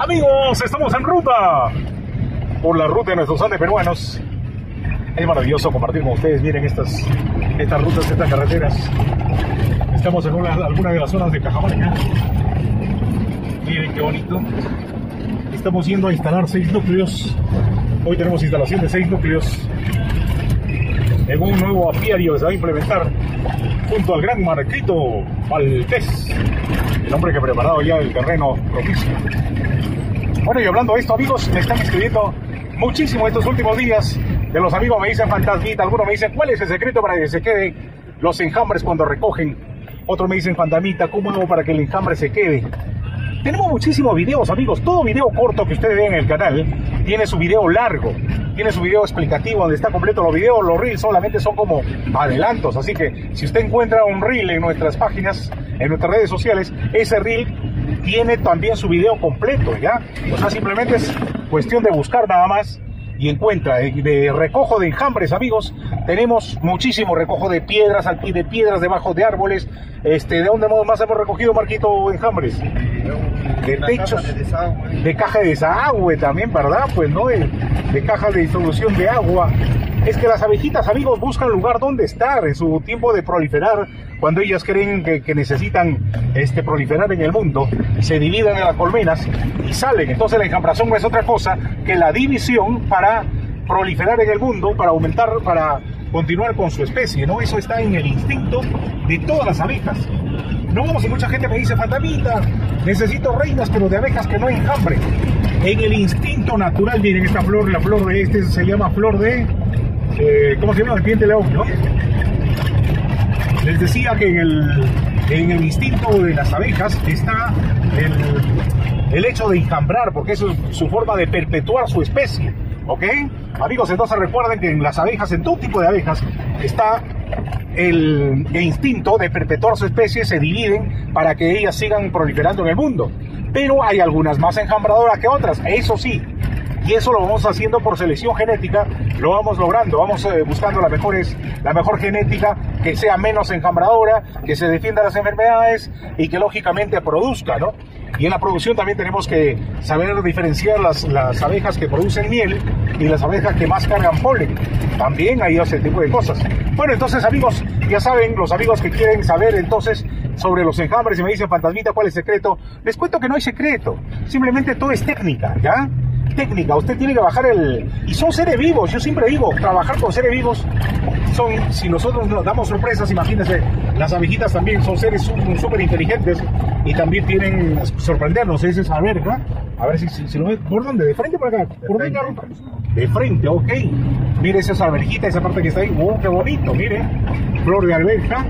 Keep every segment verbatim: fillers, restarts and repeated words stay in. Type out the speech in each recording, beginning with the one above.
Amigos, estamos en ruta por la ruta de nuestros Andes peruanos. Es maravilloso compartir con ustedes. Miren estas, estas rutas, estas carreteras. Estamos en una, alguna de las zonas de Cajamarca. Miren qué bonito. Estamos yendo a instalar seis núcleos. Hoy tenemos instalación de seis núcleos en un nuevo apiario que se va a implementar junto al gran Marquito Valdés, el hombre que ha preparado ya el terreno propicio. Bueno, y hablando de esto, amigos, me están escribiendo muchísimo estos últimos días. De los amigos me dicen fantasmita, algunos me dicen cuál es el secreto para que se queden los enjambres cuando recogen. Otros me dicen fantasmita, ¿cómo hago para que el enjambre se quede? Tenemos muchísimos videos, amigos. Todo video corto que ustedes ven en el canal tiene su video largo, tiene su video explicativo donde está completo los videos. Los reels solamente son como adelantos, así que si usted encuentra un reel en nuestras páginas, en nuestras redes sociales, ese reel tiene también su video completo, ¿ya? O sea, simplemente es cuestión de buscar nada más y encuentra. De, de recojo de enjambres, amigos, tenemos muchísimo recojo de piedras, de piedras debajo de árboles. Este, ¿de dónde más hemos recogido, Marquito, enjambres? De techos, de caja de desagüe también, ¿verdad? Pues no, de, de cajas de distribución de agua. Es que las abejitas, amigos, buscan lugar donde estar en su tiempo de proliferar. Cuando ellas creen que, que necesitan este, proliferar en el mundo, se dividen en las colmenas y salen. Entonces la enjambrazón no es otra cosa que la división para proliferar en el mundo, para aumentar, para continuar con su especie, ¿no? Eso está en el instinto de todas las abejas. No, si mucha gente me dice, fantasmita, necesito reinas, pero de abejas que no enjambren. En el instinto natural, miren esta flor, la flor de este se llama flor de, eh, ¿cómo se llama? El diente león, ¿no? Les decía que en el, en el instinto de las abejas está el, el hecho de enjambrar, porque eso es su forma de perpetuar su especie, ¿ok? Amigos, entonces recuerden que en las abejas, en todo tipo de abejas, está el, el instinto de perpetuar su especie, se dividen para que ellas sigan proliferando en el mundo. Pero hay algunas más enjambradoras que otras, eso sí. Y eso lo vamos haciendo por selección genética, lo vamos logrando, vamos eh, buscando las mejores, la mejor genética, que sea menos enjambradora, que se defienda de las enfermedades y que lógicamente produzca, ¿no? Y en la producción también tenemos que saber diferenciar las, las abejas que producen miel y las abejas que más cargan polen. También hay ese tipo de cosas. Bueno, entonces, amigos, ya saben, los amigos que quieren saber entonces sobre los enjambres y me dicen, fantasmita, ¿cuál es el secreto? Les cuento que no hay secreto, simplemente todo es técnica, ¿ya? Técnica, usted tiene que bajar el... Y son seres vivos, yo siempre digo, trabajar con seres vivos son, si nosotros nos damos sorpresas, imagínense, las abejitas también son seres súper inteligentes y también tienen sorprendernos, ese es saber, ¿verdad? A ver si, si, si lo ven, ¿por dónde? ¿De frente por acá? ¿Por dónde la ruta? De frente, ok. Mire esa alberjita, esa parte que está ahí, oh, qué bonito, mire, flor de alberja.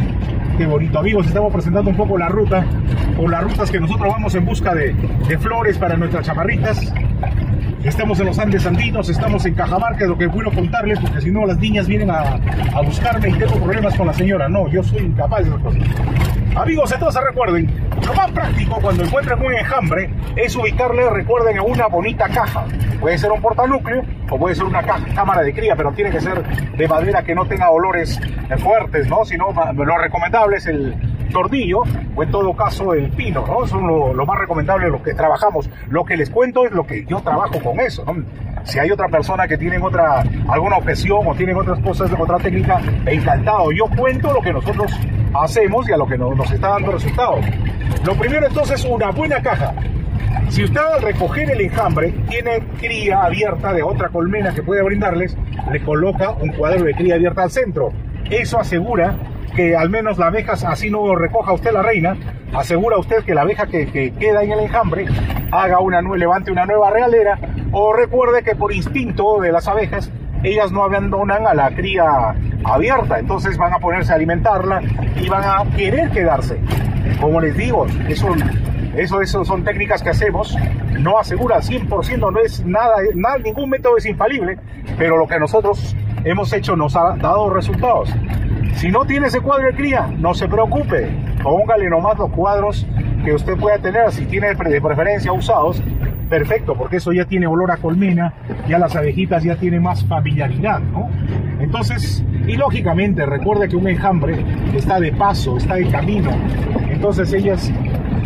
Qué bonito, amigos, estamos presentando un poco la ruta, o las rutas que nosotros vamos en busca de, de flores para nuestras chamarritas. Estamos en los Andes andinos, estamos en Cajamarca, es lo que quiero contarles, porque si no las niñas vienen a, a buscarme y tengo problemas con la señora. No, yo soy incapaz de esas cosas. Amigos, entonces recuerden, lo más práctico cuando encuentren un enjambre es ubicarle, recuerden, en una bonita caja. Puede ser un portanúcleo o puede ser una caja, cámara de cría, pero tiene que ser de madera que no tenga olores fuertes, ¿no? Sino lo recomendable es el tornillo o en todo caso el pino, ¿no? Son lo, lo más recomendable, lo que trabajamos. Lo que les cuento es lo que yo trabajo con eso, ¿no? Si hay otra persona que tienen otra, alguna objeción o tienen otras cosas, otra técnica, encantado. Yo cuento lo que nosotros hacemos y a lo que nos, nos está dando resultados. Lo primero entonces, una buena caja. Si usted al recoger el enjambre tiene cría abierta de otra colmena que puede brindarles, le coloca un cuadro de cría abierta al centro. Eso asegura que al menos la abeja, así no recoja usted la reina, asegura usted que la abeja que, que queda en el enjambre haga una, levante una nueva realera, o recuerde que por instinto de las abejas, ellas no abandonan a la cría abierta, entonces van a ponerse a alimentarla y van a querer quedarse. Como les digo, eso, eso, eso son técnicas que hacemos, no asegura cien por ciento, no es nada, nada, ningún método es infalible, pero lo que nosotros hemos hecho nos ha dado resultados. Si no tiene ese cuadro de cría, no se preocupe, póngale nomás los cuadros que usted pueda tener, si tiene de preferencia usados, perfecto, porque eso ya tiene olor a colmena, ya las abejitas ya tienen más familiaridad, ¿no? Entonces, y lógicamente, recuerde que un enjambre está de paso, está de camino, entonces ellas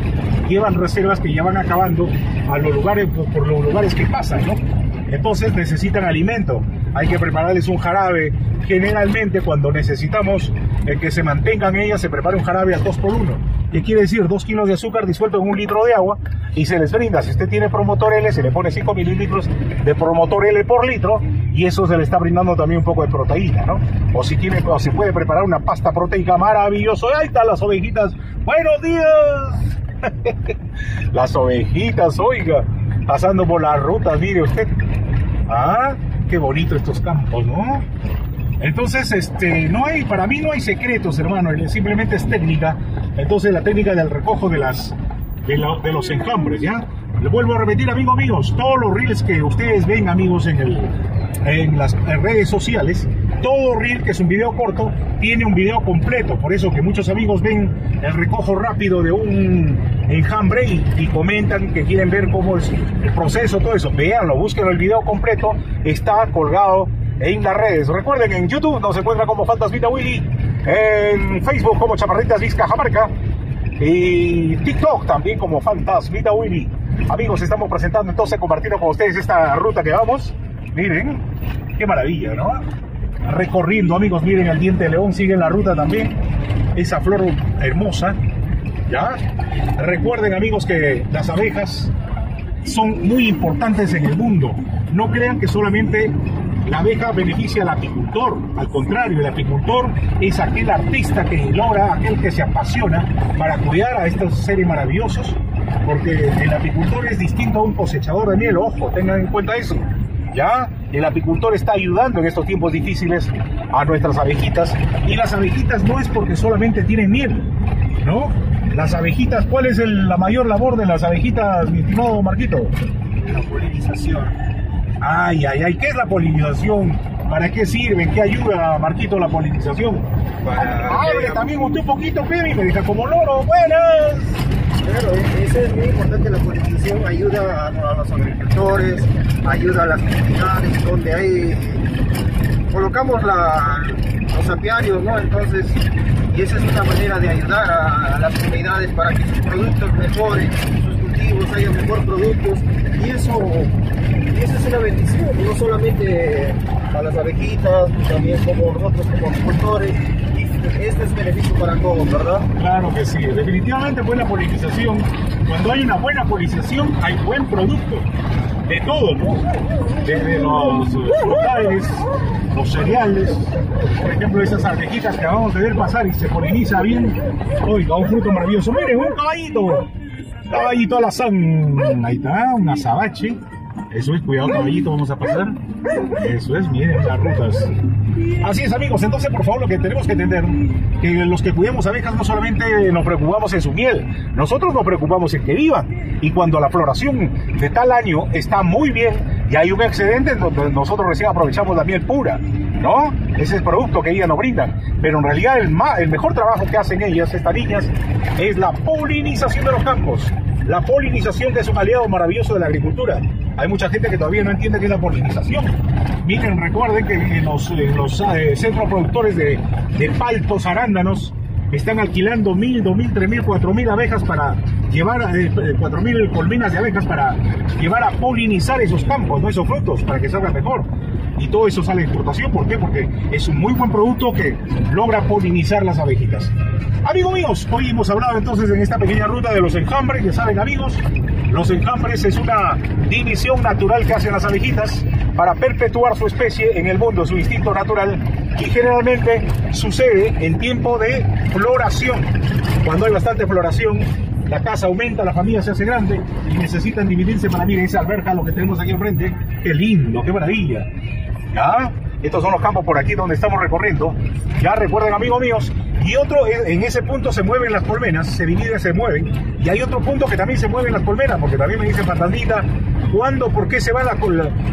llevan reservas que ya van acabando a los lugares, por, por los lugares que pasan, ¿no? Entonces necesitan alimento, hay que prepararles un jarabe. Generalmente cuando necesitamos eh, que se mantengan ellas, se prepara un jarabe al dos por uno, que quiere decir dos kilos de azúcar disuelto en un litro de agua, y se les brinda. Si usted tiene Promotor L, se le pone cinco mililitros de Promotor L por litro, y eso se le está brindando también un poco de proteína, ¿no? O si tiene, o se puede preparar una pasta proteica maravillosa. Ahí están las ovejitas. ¡Buenos días! Las ovejitas, oiga, pasando por las rutas, mire usted. Ah, qué bonito estos campos, ¿no? Entonces, este, no hay, para mí no hay secretos, hermano, simplemente es técnica. Entonces, la técnica del recojo de las, de, la, de los enjambres, ¿ya? Le vuelvo a repetir, amigos míos, todos los reels que ustedes ven, amigos, en, el, en las en redes sociales, todo reel que es un video corto, tiene un video completo. Por eso que muchos amigos ven el recojo rápido de un enjambre y, y comentan que quieren ver cómo es el proceso, todo eso. Véanlo, busquen el video completo, está colgado en las redes. Recuerden, en YouTube nos encuentran como Fantasmita Willy, en Facebook como Chaparritas Viz Cajamarca y TikTok también como Fantasmita Willy. Amigos, estamos presentando entonces, compartiendo con ustedes esta ruta que vamos. Miren, qué maravilla, ¿no? Recorriendo, amigos, miren el diente de león, sigue en la ruta también, esa flor hermosa, ¿ya? Recuerden, amigos, que las abejas son muy importantes en el mundo. No crean que solamente la abeja beneficia al apicultor, al contrario, el apicultor es aquel artista que logra, aquel que se apasiona para cuidar a estos seres maravillosos, porque el apicultor es distinto a un cosechador de miel, ojo, tengan en cuenta eso. ¿Ya? El apicultor está ayudando en estos tiempos difíciles a nuestras abejitas, y las abejitas no es porque solamente tienen miel, ¿no? Las abejitas, ¿cuál es el, la mayor labor de las abejitas, mi estimado Marquito? La polinización. Ay, ay, ay, ¿qué es la polinización? ¿Para qué sirve? ¿Qué ayuda, Marquito, la polinización? Para Hable que... también usted un poquito, Kevin, me deja como loro, buenas. Claro, eso es muy importante. La polinización ayuda a, a los agricultores, ayuda a las comunidades donde hay, colocamos la, los apiarios, ¿no? Entonces, y esa es una manera de ayudar a, a las comunidades para que sus productos mejoren, sus cultivos haya mejor productos, y eso, y eso es una bendición, no solamente a las abejitas, también como nosotros como agricultores. Este es beneficio para todos, ¿verdad? Claro que sí, definitivamente buena polinización. Cuando hay una buena polinización hay buen producto de todo, ¿no? Desde los frutales, los cereales, por ejemplo esas abejitas que acabamos de ver pasar y se poliniza bien. Oiga, un fruto maravilloso. Miren, un caballito, caballito alazán, ahí está, un azabache. Eso es, cuidado caballito, vamos a pasar. Eso es, miren las rutas. Así es, amigos, entonces por favor lo que tenemos que entender, que los que cuidamos abejas no solamente nos preocupamos en su miel, nosotros nos preocupamos en que vivan, y cuando la floración de tal año está muy bien y hay un excedente, nosotros recién aprovechamos la miel pura, ¿no? Ese es el producto que ellas nos brindan, pero en realidad el, ma el mejor trabajo que hacen ellas, estas niñas, es la polinización de los campos. La polinización, que es un aliado maravilloso de la agricultura. Hay mucha gente que todavía no entiende qué es la polinización. Miren, recuerden que en los, en los eh, centros productores de, de paltos, arándanos, están alquilando mil, dos mil, tres mil, cuatro mil abejas para llevar, eh, cuatro mil colmenas de abejas para llevar a polinizar esos campos, ¿no? Esos frutos, para que salgan mejor. Y todo eso sale de exportación. ¿Por qué? Porque es un muy buen producto que logra polinizar las abejitas. Amigos míos, hoy hemos hablado entonces en esta pequeña ruta de los enjambres. Ya saben, amigos, los enjambres es una división natural que hacen las abejitas para perpetuar su especie en el mundo, su instinto natural, y generalmente sucede en tiempo de floración. Cuando hay bastante floración, la casa aumenta, la familia se hace grande y necesitan dividirse para, miren, esa alberca, lo que tenemos aquí enfrente. Qué lindo, qué maravilla. ¿Ya? Estos son los campos por aquí donde estamos recorriendo. Ya recuerden, amigos míos. Y otro, en ese punto se mueven las colmenas, se dividen, se mueven. Y hay otro punto que también se mueven las colmenas, porque también me dicen, Fantasmita, ¿cuándo, por qué se van las,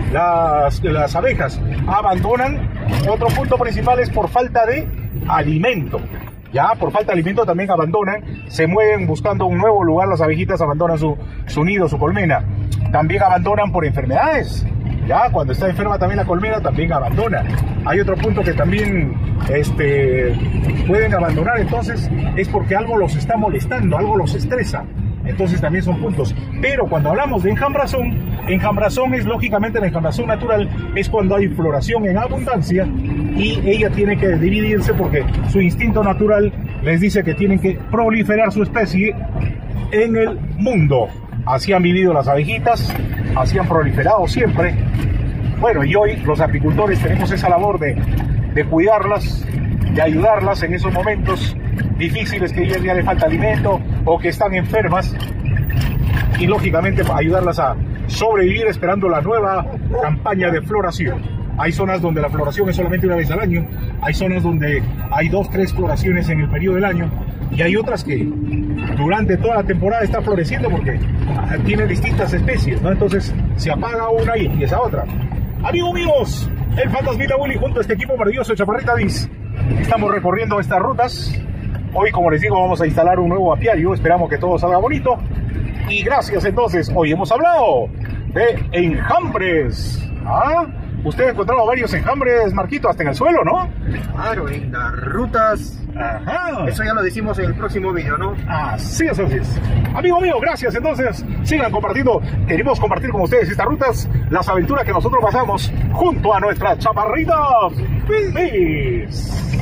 las, las abejas? Abandonan. Otro punto principal es por falta de alimento. Ya, por falta de alimento también abandonan, se mueven buscando un nuevo lugar. Las abejitas abandonan su, su nido, su colmena. También abandonan por enfermedades. Ya, cuando está enferma también la colmena, también abandona. Hay otro punto que también este, pueden abandonar, entonces es porque algo los está molestando, algo los estresa. entonces también son puntos. Pero cuando hablamos de enjambrazón, enjambrazón es lógicamente la enjambrazón natural, es cuando hay floración en abundancia y ella tiene que dividirse porque su instinto natural les dice que tienen que proliferar su especie en el mundo. Así han vivido las abejitas, así han proliferado siempre. Bueno, y hoy los apicultores tenemos esa labor de, de cuidarlas, de ayudarlas en esos momentos difíciles que a ellas ya les falta alimento o que están enfermas, y lógicamente ayudarlas a sobrevivir esperando la nueva campaña de floración. Hay zonas donde la floración es solamente una vez al año, hay zonas donde hay dos, tres floraciones en el periodo del año, y hay otras que durante toda la temporada está floreciendo porque tiene distintas especies, ¿no? Entonces se apaga una y empieza otra. Amigos míos, el Fantasmita Willy junto a este equipo maravilloso de Chaparrita Dis, estamos recorriendo estas rutas. Hoy, como les digo, vamos a instalar un nuevo apiario, esperamos que todo salga bonito. Y gracias, entonces, hoy hemos hablado de enjambres. ¿Ah? Usted ha encontrado varios enjambres, Marquito, hasta en el suelo, ¿no? Claro, en las rutas. Ajá. Eso ya lo decimos en el próximo video, ¿no? Así es, así es. Amigo mío, gracias. Entonces, sigan compartiendo. Queremos compartir con ustedes estas rutas, las aventuras que nosotros pasamos junto a nuestra Chaparrita Dis.